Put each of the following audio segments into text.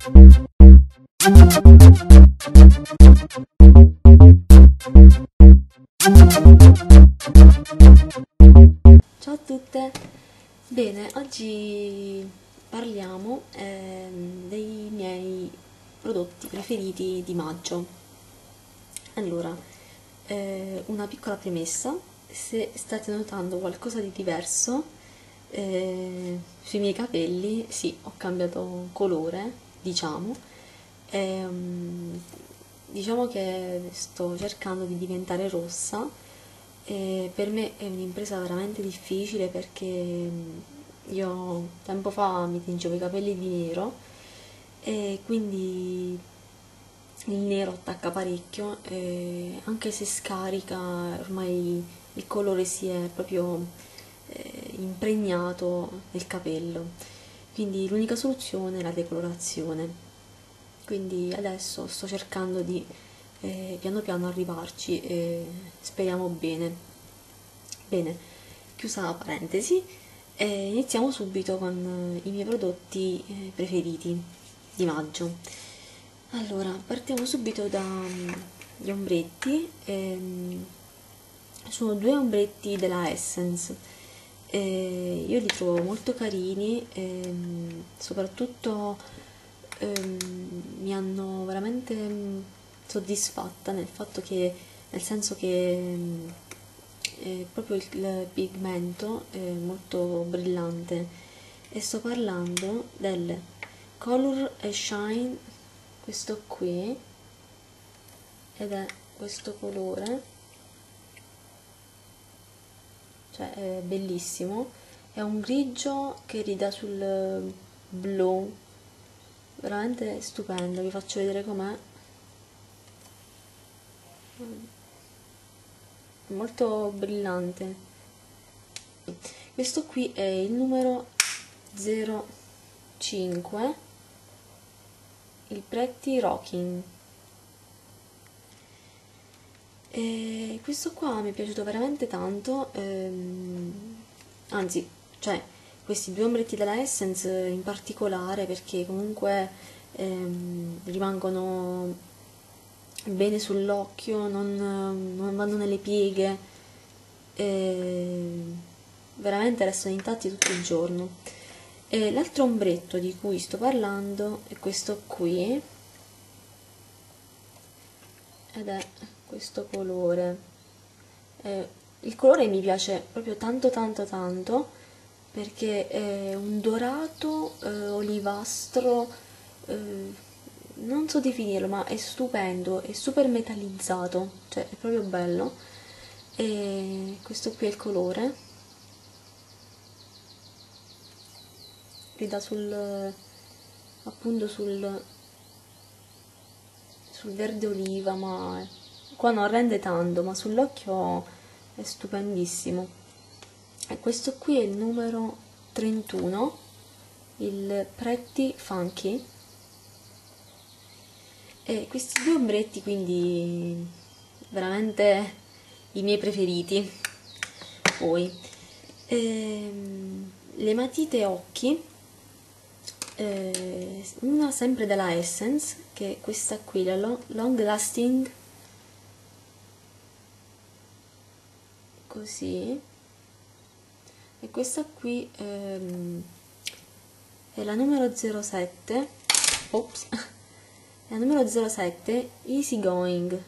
Ciao a tutte! Bene, oggi parliamo dei miei prodotti preferiti di maggio. Allora, una piccola premessa: se state notando qualcosa di diverso sui miei capelli, sì, ho cambiato colore, diciamo. Ehm, diciamo che sto cercando di diventare rossa e per me è un'impresa veramente difficile perché io tempo fa mi tingevo i capelli di nero e quindi il nero attacca parecchio e anche se scarica ormai il colore si è proprio impregnato nel capello. Quindi l'unica soluzione è la decolorazione. Quindi adesso sto cercando di piano piano arrivarci e speriamo bene. Bene, chiusa la parentesi, iniziamo subito con i miei prodotti preferiti di maggio. Allora, partiamo subito dagli ombretti. Sono due ombretti della Essence. Io li trovo molto carini, soprattutto mi hanno veramente soddisfatta nel fatto che, nel senso che proprio il pigmento è molto brillante e sto parlando del Color and Shine, questo qui, ed è questo colore, cioè è bellissimo, è un grigio che ridà sul blu, veramente stupendo, vi faccio vedere com'è, molto brillante. Questo qui è il numero 05, il Pretty Rocking. E questo qua mi è piaciuto veramente tanto, anzi, cioè, questi due ombretti della Essence in particolare perché comunque rimangono bene sull'occhio, non vanno nelle pieghe, veramente restano intatti tutto il giorno. E l'altro ombretto di cui sto parlando è questo qui, ed è questo colore. Il colore mi piace proprio tanto tanto tanto perché è un dorato olivastro, non so definirlo, ma è stupendo, è super metallizzato, cioè è proprio bello. E questo qui è il colore, ridà appunto sul verde oliva, ma qua non rende tanto, ma sull'occhio è stupendissimo. E questo qui è il numero 31, il Pretty Funky. E questi due ombretti quindi veramente i miei preferiti. Poi le matite occhi, una sempre della Essence, che è questa qui, la Long Lasting, così, e questa qui è la numero 07, ops, è la numero 07, Easy Going.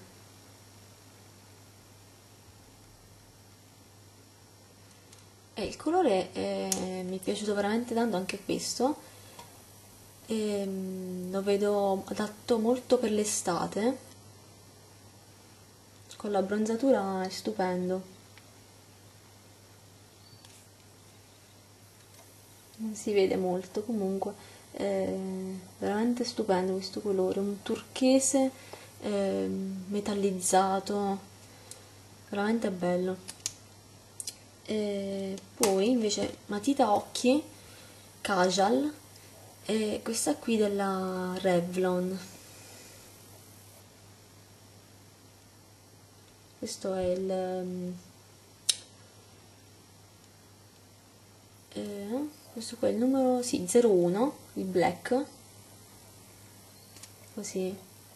E il colore mi è piaciuto veramente tanto anche questo, lo vedo adatto molto per l'estate, con la bronzatura è stupendo. Non si vede molto, comunque è veramente stupendo questo colore, un turchese metallizzato, veramente bello. E poi invece matita occhi casual, e questa qui della Revlon. Questo è questo qua è il numero, sì, 01, il black. così.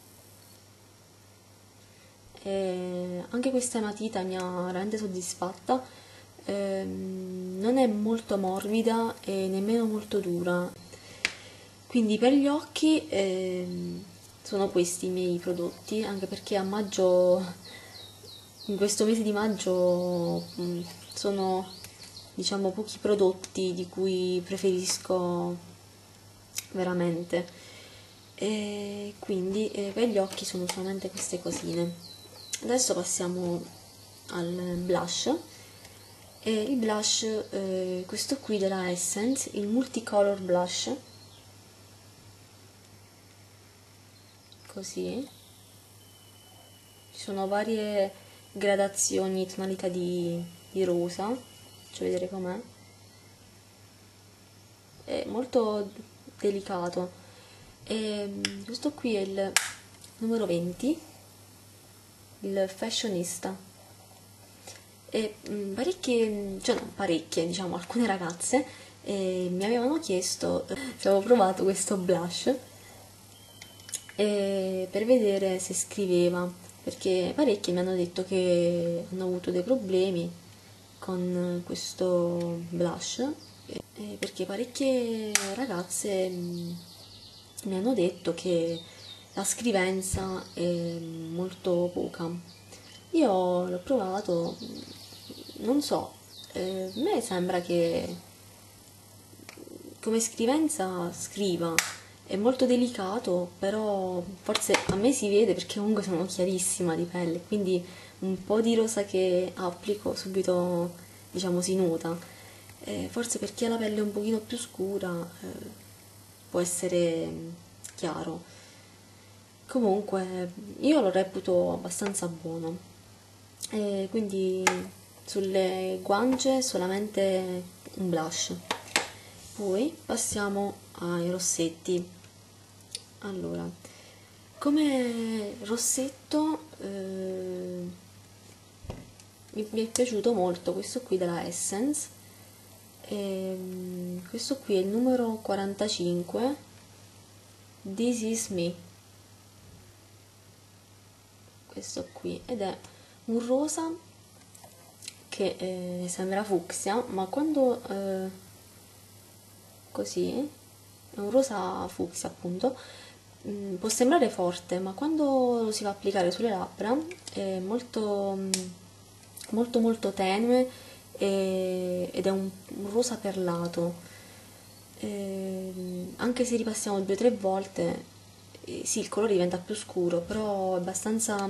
E anche questa matita mi ha veramente soddisfatta. Non è molto morbida e nemmeno molto dura, quindi per gli occhi sono questi i miei prodotti, anche perché a maggio, in questo mese di maggio, sono, diciamo, pochi prodotti di cui preferisco veramente, e quindi per gli occhi sono solamente queste cosine. Adesso passiamo al blush. E il blush, questo qui della Essence, il Multicolor Blush, così. Ci sono varie gradazioni, tonalità di rosa, faccio vedere com'è. È molto delicato. E questo qui è il numero 20, il Fashionista. E parecchie, cioè non parecchie, diciamo, alcune ragazze mi avevano chiesto se avevo provato questo blush per vedere se scriveva, perché parecchie mi hanno detto che hanno avuto dei problemi con questo blush, perché parecchie ragazze mi hanno detto che la scrivenza è molto poca. Io l'ho provato, non so, a me sembra che come scrivenza scriva, è molto delicato, però forse a me si vede perché comunque sono chiarissima di pelle, quindi un po' di rosa che applico subito, diciamo, si nota. Forse per chi ha la pelle un pochino più scura può essere chiaro. Comunque io lo reputo abbastanza buono. Quindi sulle guance solamente un blush. Poi passiamo ai rossetti. Allora, come rossetto mi è piaciuto molto questo qui della Essence. Questo qui è il numero 45, This Is Me, questo qui, ed è un rosa che sembra fucsia, ma quando così, è un rosa fucsia appunto, può sembrare forte, ma quando lo si va a applicare sulle labbra è molto molto molto tenue ed è un rosa perlato. Anche se ripassiamo 2 o 3 volte, sì, il colore diventa più scuro, però è abbastanza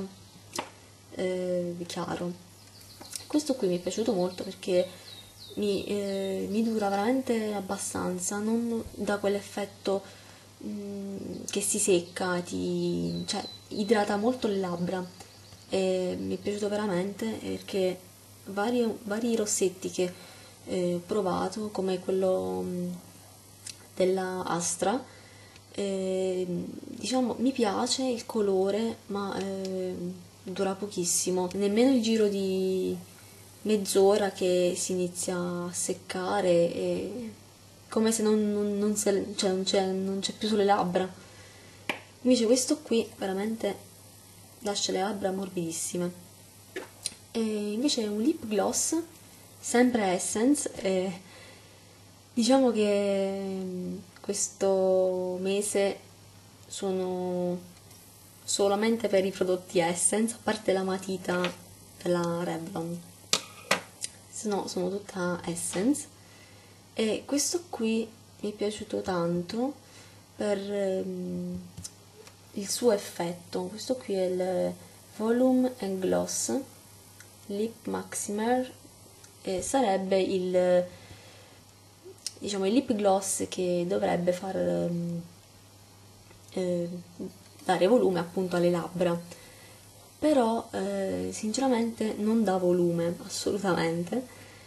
chiaro. Questo qui mi è piaciuto molto perché mi dura veramente abbastanza, non dà quell'effetto che si secca, cioè idrata molto le labbra, e mi è piaciuto veramente perché vari rossetti che ho provato, come quello della Astra, diciamo mi piace il colore, ma dura pochissimo, nemmeno il giro di mezz'ora che si inizia a seccare, come se cioè non c'è più sulle labbra. Invece questo qui veramente lascia le labbra morbidissime. E invece è un lip gloss, sempre Essence, diciamo che questo mese sono solamente per i prodotti Essence, a parte la matita della Revlon, se no sono tutta Essence. E questo qui mi è piaciuto tanto per il suo effetto. Questo qui è il Volume and Gloss Lip Maximer, sarebbe diciamo, il lip gloss che dovrebbe far eh, dare volume appunto alle labbra, però sinceramente non dà volume assolutamente,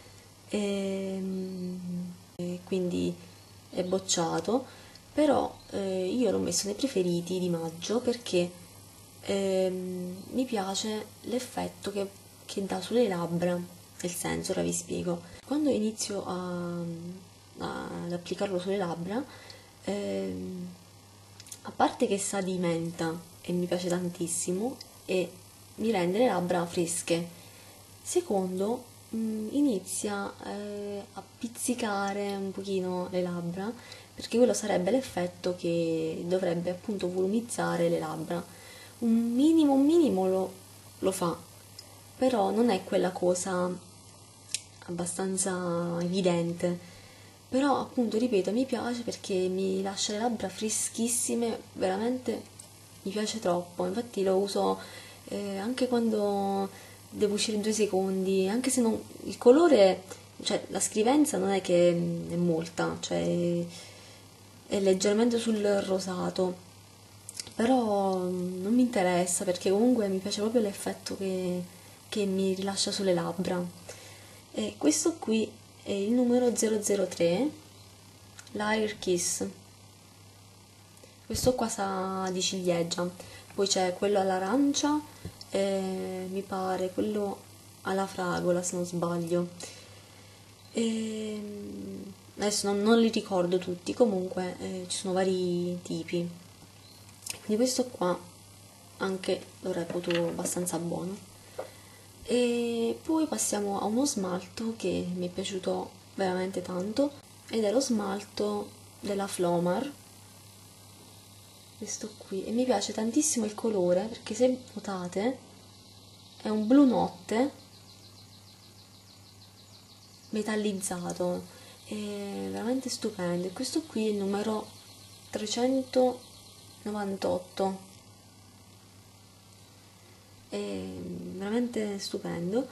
e quindi è bocciato. Però io l'ho messo nei preferiti di maggio perché mi piace l'effetto che dà sulle labbra, nel senso, ora vi spiego. Quando inizio ad applicarlo sulle labbra, a parte che sa di menta e mi piace tantissimo e mi rende le labbra fresche. Secondo, inizia a pizzicare un pochino le labbra, perché quello sarebbe l'effetto che dovrebbe appunto volumizzare le labbra. Un minimo lo fa, però non è quella cosa abbastanza evidente. Però appunto, ripeto, mi piace perché mi lascia le labbra freschissime, veramente mi piace troppo. Infatti lo uso anche quando devo uscire 2 secondi, anche se non, il colore, cioè la scrivenza non è che è molta, cioè è leggermente sul rosato, però non mi interessa perché comunque mi piace proprio l'effetto che mi rilascia sulle labbra. E questo qui è il numero 003, l'Air Kiss. Questo qua sa di ciliegia, poi c'è quello all'arancia e mi pare quello alla fragola se non sbaglio. Adesso non li ricordo tutti, comunque ci sono vari tipi. Quindi questo qua anche lo reputo abbastanza buono. E poi passiamo a uno smalto che mi è piaciuto veramente tanto ed è lo smalto della Flomar, questo qui, e mi piace tantissimo il colore perché se notate è un blu notte metallizzato, è veramente stupendo. E questo qui è il numero 398, è veramente stupendo.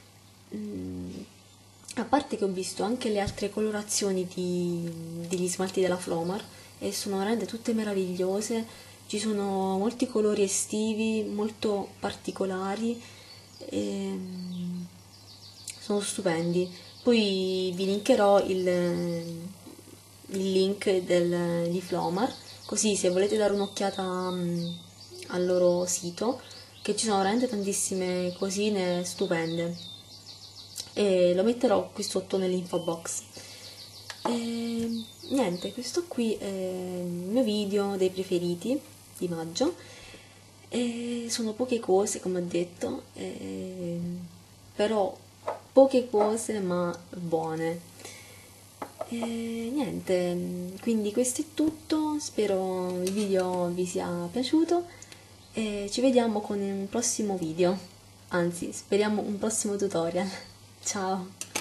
A parte che ho visto anche le altre colorazioni degli smalti della Flomar e sono veramente tutte meravigliose, ci sono molti colori estivi molto particolari e sono stupendi. Poi vi linkerò il link di Flomar, così se volete dare un'occhiata al loro sito, che ci sono veramente tantissime cosine stupende, e lo metterò qui sotto nell'info box. E niente, questo qui è il mio video dei preferiti di maggio. E sono poche cose, come ho detto, però poche cose ma buone. E niente, quindi questo è tutto, spero il video vi sia piaciuto e ci vediamo con un prossimo video, anzi speriamo un prossimo tutorial. Ciao!